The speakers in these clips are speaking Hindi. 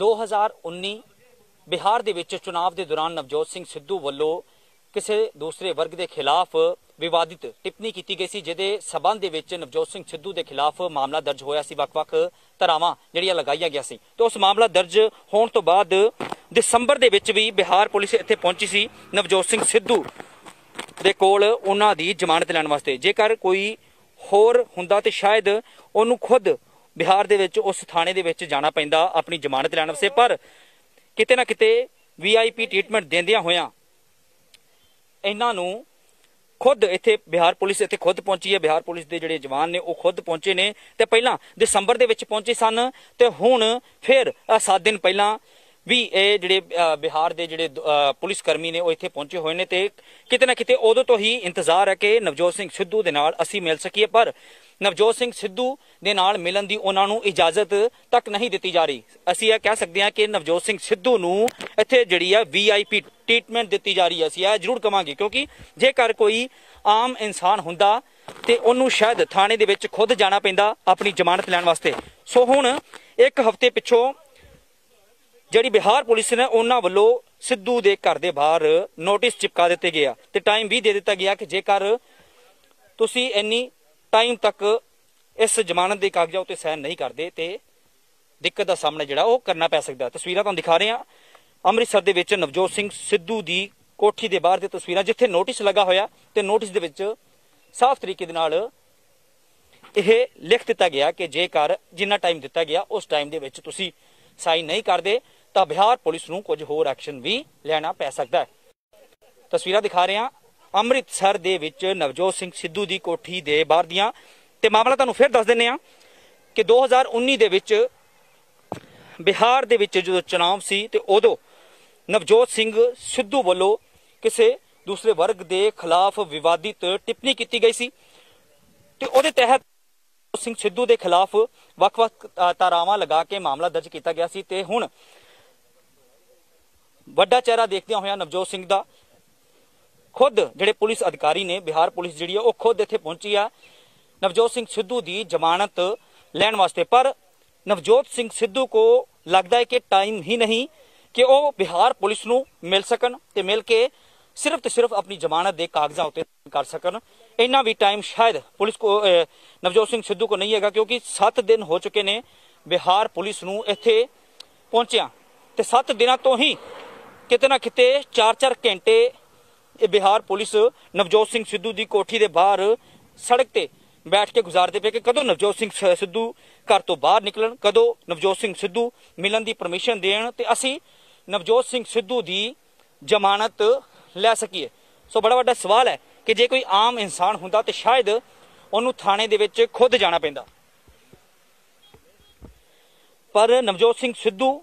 2019 बिहार दे विच चुनाव के दौरान नवजोत सिंह सिद्धू वालों किसी दूसरे वर्ग के खिलाफ विवादित टिप्पणी की गई सी, जिहदे संबंध दे विच नवजोत सिंह सिद्धू के खिलाफ मामला दर्ज होया सी, वख-वख धरावां जिहड़ियां लगाईयां गईयां सी। तो उस मामला दर्ज होने तो बाद दिसंबर दे विच भी बिहार पुलिस इत्थे पहुंची सी नवजोत सिंह सिद्धू दे कोल उन्हां दी जमानत लैण वास्ते। जेकर कोई होर हुंदा ते शायद उहनूं खुद बिहार दे विच उस थाणे दे विच जाना पैंदा अपनी जमानत लैण वास्ते, पर किते ना किते VIP ट्रीटमेंट देंदियां होयां इन्हां नूं खुद इत्थे बिहार पुलिस इत्थे खुद पहुंची है। बिहार पुलिस के जिहड़े जवान ने वो खुद पहुंचे ने ते पहलां दिसंबर दे विच पहुंचे सन ते हुण फिर 7 दिन पहलां भी ये जिहड़े बिहार के जिहड़े पुलिस कर्मी ने वो इत्थे पहुंचे हुए ने ते किते ना किते उदों तो ही इंतजार है कि नवजोत सिंह सिद्धू दे नाल असीं मिल सकीए, पर नवजोत सिंह सिद्धू दे नाल मिलन दी उन्हां नूं इजाजत तक नहीं दित्ती जा रही। असीं यह कह सकते हैं कि नवजोत सिंह सिद्धू नूं इत्थे जिहड़ी है VIP ट्रीटमेंट दित्ती जा रही है। असीं यह जरूर कहांगे क्योंकि जेकर कोई आम इंसान हुंदा ते उन्हूं शायद थाणे दे विच खुद जाना पैंदा अपनी जमानत लैण वास्ते। सो हुण एक हफ्ते पिछों जिहड़ी बिहार पुलिस ने उन्हां वल्लों सिद्धू दे घर दे बाहर नोटिस चिपका दिते गया ते टाइम भी दे दिता गया कि जेकर तुसीं इन्नी टाइम तक इस जमानत के कागजां उत्ते साइन नहीं करते तो दिक्कत का सामना जिहड़ा वो करना पै सकदा। तस्वीरां तुहानूं दिखा रहे हैं अमृतसर दे विच नवजोत सिंह सिद्धू दी कोठी दे बाहर दी तस्वीरां, जिथे नोटिस लगा होया ते नोटिस दे विच साफ तरीके दे नाल यह लिख दिता गया कि जेकर जिन्ना टाइम दिता गया उस टाइम दे विच तुसीं साइन नहीं करते तो बिहार पुलिस नूं कुछ होर एक्शन भी लेना पै सकता है। तस्वीरां दिखा रहे हैं अमृतसर दे विच नवजोत सिंह सिद्धू दी कोठी दे बाहर दियां ते मामला तुहानूं फिर दस दिंदे हां कि 2019 दे विच बिहार दे विच जो चुनाव सी ते उदों नवजोत सिंह सिद्धू वालों किसी दूसरे वर्ग के खिलाफ विवादित टिप्पणी की गई सी ते उहदे तहत सिंह सिद्धू के खिलाफ वख-वख धारावां लगा के मामला दर्ज किया गया सी ते हुण वड्डा चेहरा देखदे होया नवजोत सिंह दा खुद जिहड़े पुलिस अधिकारी ने बिहार पुलिस जिहड़ी है वो खुद इत्थे पहुंची है नवजोत सिंह सिद्धू की जमानत लैण वास्ते। पर नवजोत सिंह सिद्धू को लगता है कि टाइम ही नहीं कि वो बिहार पुलिस नूं मिल सकन ते मिल के सिर्फ अपनी जमानत के कागजां उत्ते कर सकन। इन्ना भी टाइम शायद पुलिस को नवजोत सिंह सिद्धू को नहीं है, क्योंकि 7 दिन हो चुके ने बिहार पुलिस नूं इत्थे पहुंचिया ते 7 दिनों तो ही किते ना किते 4-4 घंटे बिहार पुलिस नवजोत सिंह सिद्धू की कोठी के बाहर सड़क ते बैठ के गुजारते पे कि कदों नवजोत सिंह सिद्धू घर तो बाहर निकलन, कदों नवजोत सिंह सिद्धू मिलन की परमिशन देन ते असीं नवजोत सिंह सिद्धू की जमानत लै सकीए। सो बड़ा वड्डा सवाल है कि जे कोई आम इंसान हुंदा तो शायद उन्होंने थाने दे विच खुद जाना पैंदा, पर नवजोत सिंह सिद्धू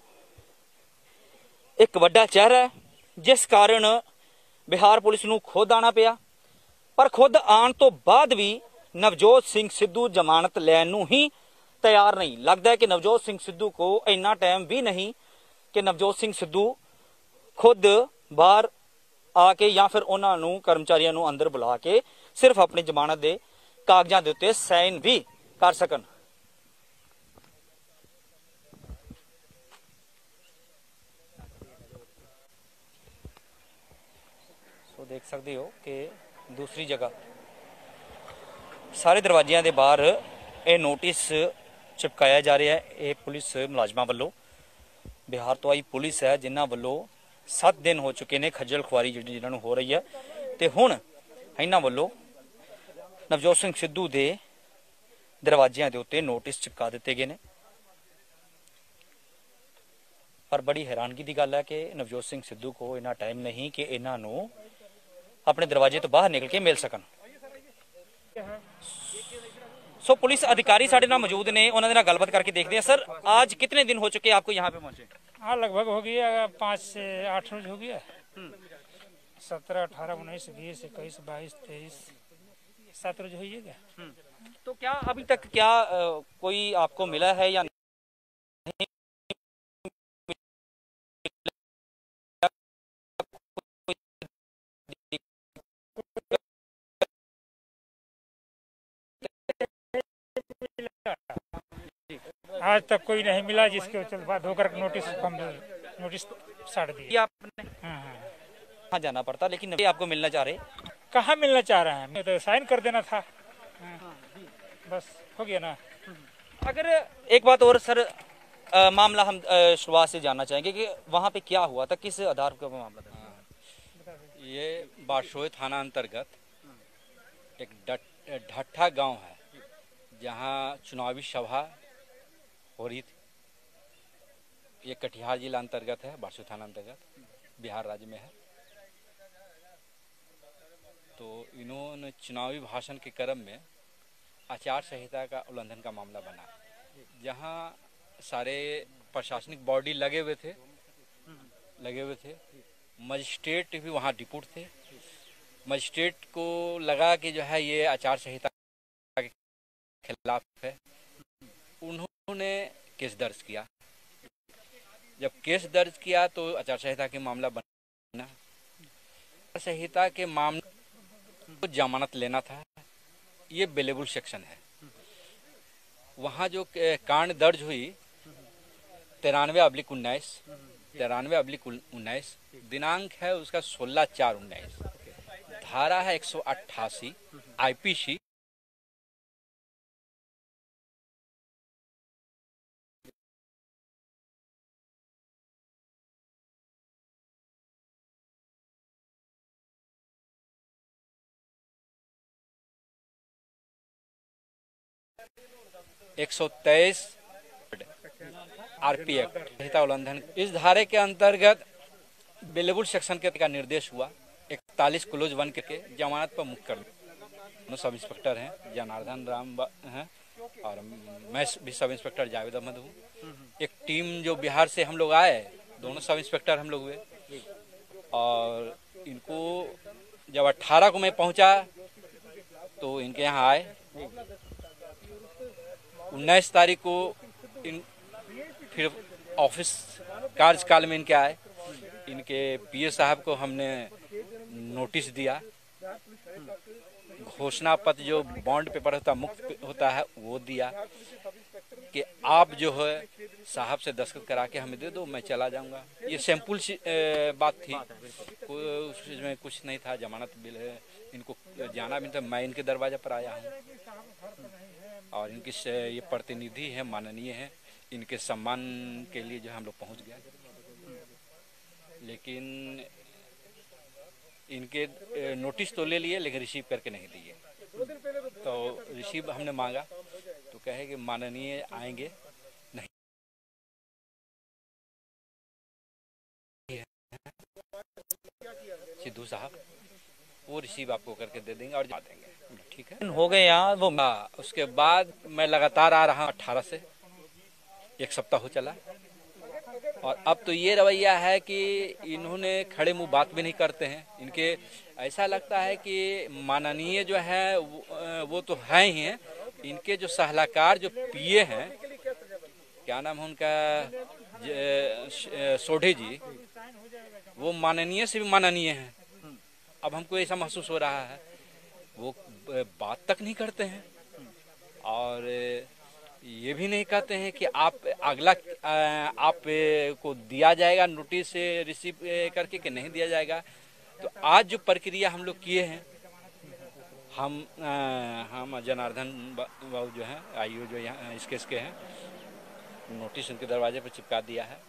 एक वड्डा चेहरा है जिस कारण बिहार पुलिस नूं खुद आना पिया। पर खुद आने तो बाद भी नवजोत सिंह सिद्धू जमानत लैण नूं ही तैयार नहीं। लगता है कि नवजोत सिंह सिद्धू को इन्ना टाइम भी नहीं कि नवजोत सिंह सिद्धू खुद बाहर आके या फिर उन्होंने कर्मचारियों नूं अंदर बुला के सिर्फ अपनी जमानत के कागजां दे उत्ते साइन भी कर सकन। तो देख सकते हो कि दूसरी जगह सारे दरवाजियां दे बाहर ये नोटिस चिपकाया जा रहा है। ये पुलिस मुलाजमां वालों बिहार तो आई पुलिस है जिन्हां वालों 7 दिन हो चुके ने खज्जल खुआरी जिन्होंने हो रही है ते हुण इन्हां वालों नवजोत सिंह सिद्धू के दरवाजियां दे उत्ते नोटिस चिपका दिते गए ने। पर बड़ी हैरानगी की गल है कि नवजोत सिंह सिद्धू को इन्ना टाइम नहीं कि इन्हां नूं अपने दरवाजे तो बाहर निकल के मिल सकन। सो पुलिस अधिकारी साढ़े नाल मौजूद ने, उन्होंने नाल गलबात करके देखते हैं। सर, आज कितने दिन हो चुके आपको यहाँ पे पहुंचे? हाँ, लगभग हो गया 5 से 8 रोज हो गया। 17, 18, 19, 20, 21, 22, 23, 7 रोज हो गया। तो क्या अभी तक क्या कोई आपको मिला है या नहीं? आज तक कोई नहीं मिला जिसके चल बाद होकर नोटिस साड़ दिए। आपने कहाँ जाना पड़ता, लेकिन अभी आपको मिलना चाह रहे? कहाँ मिलना चाह रहे हैं, तो साइन कर देना था। बस हो गया ना। अगर एक बात और सर, मामला हम शुरुआत से जानना चाहेंगे कि वहाँ पे क्या हुआ था, किस आधार पर मामला था? ये बारसोई थाना अंतर्गत एक ढट्ठा गांव है, जहां चुनावी सभा हो रही थी। ये कटिहार जिला अंतर्गत है, बारसोई थाना अंतर्गत, बिहार राज्य में है। तो इन्होंने चुनावी भाषण के क्रम में आचार संहिता का उल्लंघन का मामला बना, जहां सारे प्रशासनिक बॉडी लगे हुए थे। मजिस्ट्रेट भी वहां डिप्यूट थे। मजिस्ट्रेट को लगा कि जो है ये आचार संहिता के खिलाफ है। उन्होंने केस दर्ज किया। जब केस दर्ज किया तो आचार संहिता के मामला बना। आचार संहिता के मामले को जमानत लेना था, ये बेलेबल सेक्शन है। वहाँ जो कांड दर्ज हुई 93/19 दिनांक है उसका 16/4/19, धारा है 188 IPC। (123) RP एक्ट संहिता उल्लंघन। इस धारे के अंतर्गत बेलेबल सेक्शन के का निर्देश हुआ 41 क्लोज 1 के जमानत पर मुक्त कर। सब इंस्पेक्टर हैं, जनार्दन राम हैं और मैं भी सब इंस्पेक्टर जावेद अहमद हूँ। एक टीम जो बिहार से हम लोग आए, दोनों सब इंस्पेक्टर हम लोग हुए। और इनको जब 18 को मैं पहुंचा तो इनके यहाँ आए। 19 तारीख को फिर ऑफिस कार्यकाल में इनके आए। इनके PA साहब को हमने नोटिस दिया। घोषणा पत्र जो बॉन्ड पेपर होता मुक्त होता है वो दिया कि आप जो है साहब से दस्तखत करा के हमें दे दो, मैं चला जाऊंगा। ये सिंपल सी बात थी, उसमें कुछ नहीं था। जमानत बिल है, इनको जाना भी था। मैं इनके दरवाजे पर आया हूँ और इनकी ये प्रतिनिधि है, माननीय है, इनके सम्मान के लिए जो हम लोग पहुंच गए। लेकिन इनके नोटिस तो ले लिए, लेकिन रिसीव करके नहीं दिए। तो रिसीव हमने मांगा तो कहे कि माननीय आएंगे, नहीं सिद्धू साहब वो रिसीव आपको करके दे देंगे और जा देंगे। ठीक है, हो गए यहाँ वो। उसके बाद मैं लगातार आ रहा हूँ 18 से, एक सप्ताह हो चला। और अब तो ये रवैया है कि इन्होंने खड़े मुंह बात भी नहीं करते हैं। इनके ऐसा लगता है कि माननीय जो है वो तो है ही हैं, इनके जो सलाहकार जो PA हैं, क्या नाम है उनका, सोढ़ी जी, वो माननीय से भी माननीय हैं। अब हमको ऐसा महसूस हो रहा है वो बात तक नहीं करते हैं और ये भी नहीं कहते हैं कि आप अगला आप को दिया जाएगा नोटिस रिसीव करके कि नहीं दिया जाएगा। तो आज जो प्रक्रिया हम लोग किए हैं, हम जनार्दन बाबू जो हैं IO जो यहाँ इस केस के हैं, नोटिस उनके दरवाजे पर चिपका दिया है।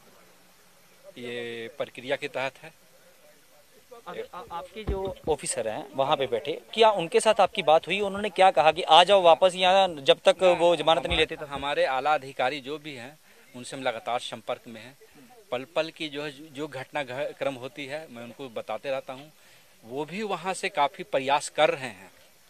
ये प्रक्रिया के तहत है। आपके जो ऑफिसर हैं वहाँ पे बैठे, क्या उनके साथ आपकी बात हुई? उन्होंने क्या कहा कि आ जाओ वापस यहाँ, जब तक वो जमानत नहीं लेते? तो हमारे आला अधिकारी जो भी हैं उनसे हम लगातार संपर्क में हैं। पल पल की जो घटनाक्रम होती है मैं उनको बताते रहता हूँ। वो भी वहाँ से काफ़ी प्रयास कर रहे हैं,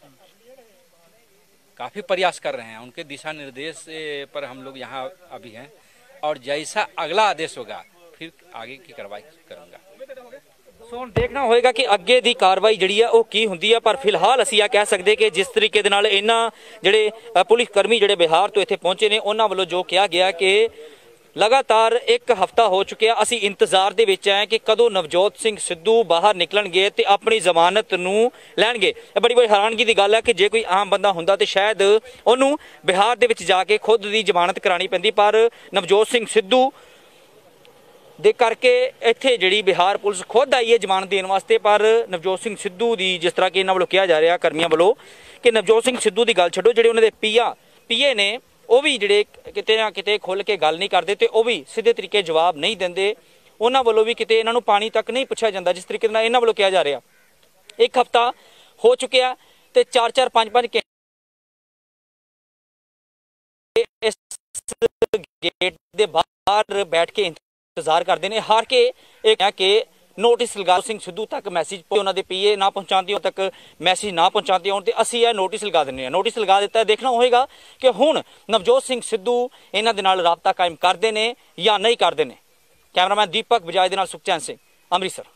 उनके दिशा निर्देश पर हम लोग यहाँ अभी हैं। और जैसा अगला आदेश होगा फिर आगे की कार्रवाई करूँगा। ਸੋ ਦੇਖਣਾ ਹੋਏਗਾ ਕਿ ਅੱਗੇ ਦੀ ਕਾਰਵਾਈ ਜਿਹੜੀ ਹੈ ਉਹ ਕੀ ਹੁੰਦੀ ਹੈ। ਪਰ ਫਿਲਹਾਲ ਅਸੀਂ ਇਹ ਕਹਿ ਸਕਦੇ ਕਿ ਜਿਸ ਤਰੀਕੇ ਦੇ ਨਾਲ ਇਹਨਾਂ ਜਿਹੜੇ ਪੁਲਿਸ ਕਰਮੀ ਜਿਹੜੇ ਬਿਹਾਰ ਤੋਂ ਇੱਥੇ ਪਹੁੰਚੇ ਨੇ, ਉਹਨਾਂ ਵੱਲੋਂ ਜੋ ਕਿਹਾ ਗਿਆ ਕਿ लगातार एक हफ्ता हो चुकिया असी इंतजार दे विच है कि कदों नवजोत सिंह सिद्धू बाहर निकलणगे ते अपनी जमानत नूं लैणगे। बड़ी बड़ी हैरानगी की गल है कि जे कोई आम बंदा हुंदा ते शायद उहनूं बिहार दे विच जाके खुद दी जमानत करानी पैंदी, पर नवजोत सिंह सिद्धू दे करके इत्थे जिहड़ी बिहार पुलिस खुद आई है जमानत देने वास्ते। पर नवजोत सिंह सिद्धू दी जिस तरह कि इन्हां वल्लों कहा जा रहा कर्मियों वल्लों कि नवजोत सिंह सिद्धू की गल छड्डो, जिहड़े उन्हां दे पीए ने ਉਹ ਵੀ ਜਿਹੜੇ ਕਿਤੇ ਨਾ ਕਿਤੇ ਖੁੱਲ ਕੇ ਗੱਲ ਨਹੀਂ ਕਰਦੇ ਤੇ ਉਹ ਵੀ ਸਿੱਧੇ ਤਰੀਕੇ ਜਵਾਬ ਨਹੀਂ ਦਿੰਦੇ। ਉਹਨਾਂ ਵੱਲੋਂ ਵੀ ਕਿਤੇ ਇਹਨਾਂ ਨੂੰ ਪਾਣੀ ਤੱਕ ਨਹੀਂ ਪੁੱਛਿਆ ਜਾਂਦਾ ਜਿਸ ਤਰੀਕੇ ਨਾਲ ਇਹਨਾਂ ਵੱਲੋਂ ਕਿਹਾ ਜਾ ਰਿਹਾ। ਇੱਕ ਹਫਤਾ ਹੋ ਚੁੱਕਿਆ ਤੇ 4-4 5-5 ਘੰਟੇ ਇਸ ਗੇਟ ਦੇ ਬਾਹਰ ਬੈਠ ਕੇ ਇੰਤਜ਼ਾਰ ਕਰਦੇ ਨੇ। ਹਾਰ ਕੇ ਇਹ ਕਿਹਾ ਕਿ नोटिस लगा सिंह सिद्धू तक मैसेज उन्होंने पीए ना पहुँचाते हो तक मैसेज ना पहुँचाते हो तो असी यह नोटिस लगा दें। नोटिस लगा दिता है, देखना होगा कि हुण नवजोत सिंह सिद्धू इन्हां दे नाल राबता कायम करते हैं या नहीं करते हैं। कैमरामैन दीपक बजाज दे नाल सुखचैन सिंह, अमृतसर।